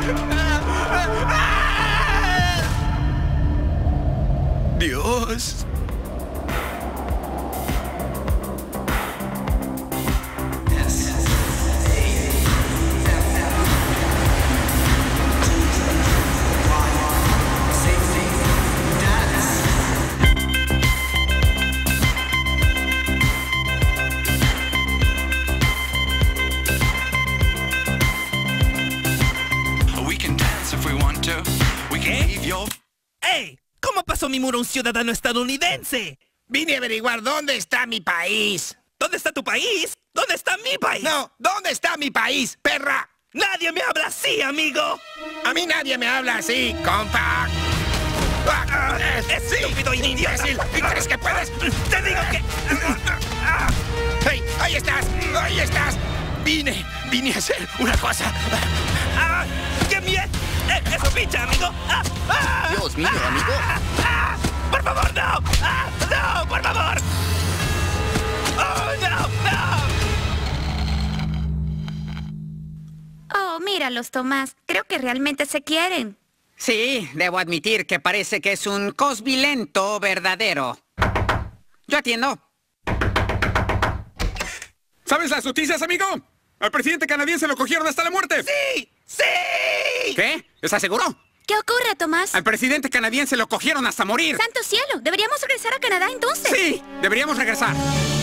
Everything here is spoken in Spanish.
Dios. ¡Ey! ¿Cómo pasó mi muro un ciudadano estadounidense? Vine a averiguar dónde está mi país. ¿Dónde está tu país? ¿Dónde está mi país? No, ¿dónde está mi país, perra? ¡Nadie me habla así, amigo! A mí nadie me habla así, compa. ¡Estúpido idiota! ¿Y crees que puedes? ¡Te digo que...! ¡Hey! ¡Ahí estás! ¡Ahí estás! Vine a hacer una cosa. ¡Qué miedo! ¡Eso pincha, amigo! Dios mío, amigo. ¡Por favor, no! ¡No, por favor! ¡Oh, no, no! Oh, míralos, Tomás. Creo que realmente se quieren. Sí, debo admitir que parece que es un cosvilento verdadero. Yo atiendo. ¿Sabes las noticias, amigo? Al presidente canadiense lo cogieron hasta la muerte. ¡Sí! ¡Sí! ¿Qué? ¿Estás seguro? ¿Qué ocurre, Tomás? Al presidente canadiense lo cogieron hasta morir. ¡Santo cielo! ¿Deberíamos regresar a Canadá entonces? Sí, deberíamos regresar.